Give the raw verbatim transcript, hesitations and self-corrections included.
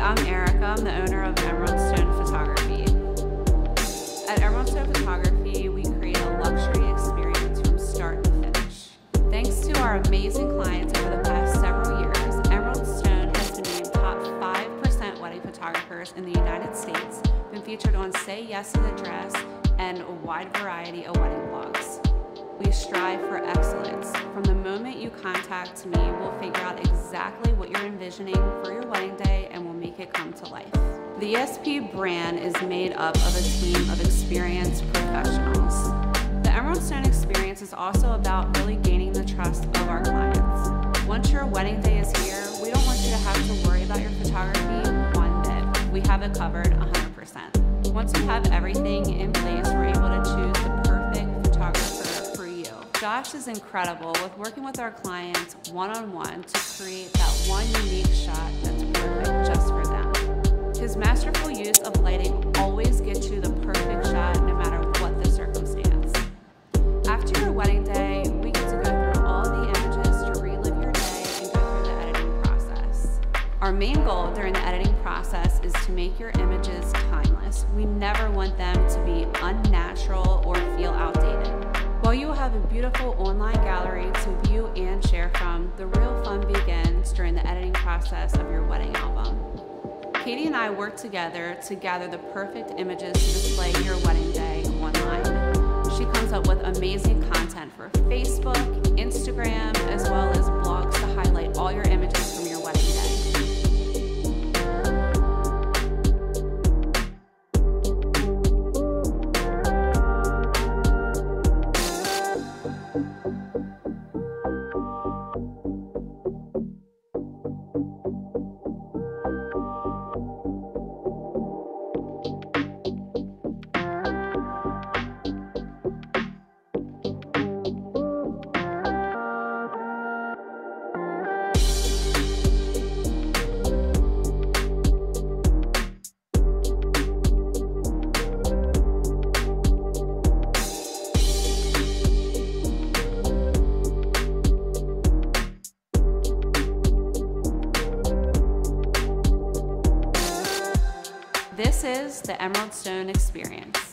I'm Erica. I'm the owner of Emerald Stone Photography. At Emerald Stone Photography, we create a luxury experience from start to finish. Thanks to our amazing clients over the past several years, Emerald Stone has been named top five percent wedding photographers in the United States, been featured on Say Yes to the Dress, and a wide variety of wedding blogs. We strive for excellence. From the moment you contact me, we'll figure out exactly what you're envisioning for your wedding day and we'll make it come to life. The E S P brand is made up of a team of experienced professionals. The Emerald Stone experience is also about really gaining the trust of our clients. Once your wedding day is here, we don't want you to have to worry about your photography one bit. We have it covered one hundred percent. Once you have everything in place, we're able to choose the perfect photographer for you. Josh is incredible with working with our clients one-on-one to create that one unique shot that's perfect just for them. His masterful use of lighting always gets you the perfect shot no matter what the circumstance. After your wedding day, we get to go through all the images to relive your day and go through the editing process. Our main goal during the editing process is to make your images timeless. We never want them to be unnatural or feel outdated. While you will have a beautiful online gallery to view and share from, the real fun begins during the editing process of your wedding album. Katie and I work together to gather the perfect images to display your wedding day online. She comes up with amazing content for Facebook, Instagram, as well as blogs to highlight all your images from your wedding day. This is the Emerald Stone experience.